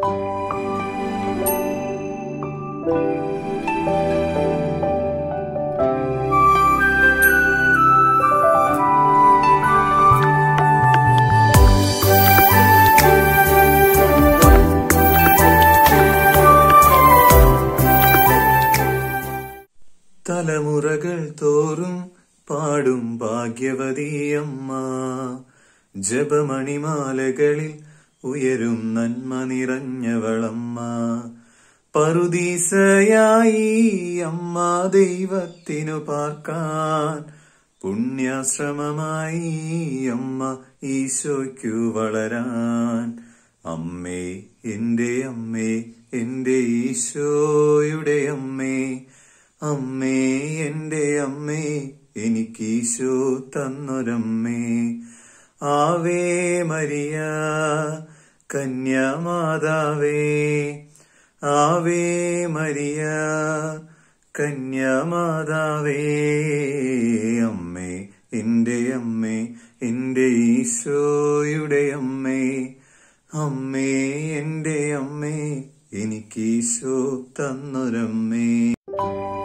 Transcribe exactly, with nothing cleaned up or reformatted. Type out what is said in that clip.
തലമുറകൾ തോറും പാടും ഭാഗ്യവതിയമ്മ, ജപമണിമാലകളിൽ ഉയരും നന്മ നിറഞ്ഞവളമ്മ. പറുദീസയായി അമ്മ ദൈവത്തിനു പാർക്കാൻ, പുണ്യാശ്രമമായി അമ്മ ഈശോയ്ക്കു വളരാൻ. അമ്മേ എന്റെ അമ്മേ, എന്റെ ഈശോയുടെ അമ്മേ, അമ്മേ എന്റെ അമ്മേ, എനിക്കീശോ തന്നൊരമ്മേ. ആവേ മരിയ കന്യാമാതാവേ, ആവേ മരിയ കന്യാമാതാവേ. അമ്മേ എന്റെ അമ്മേ, എന്റെ ഈശോയുടെ അമ്മേ, അമ്മേ എന്റെ അമ്മേ, എനിക്കീശോ തന്നൊരമ്മേ.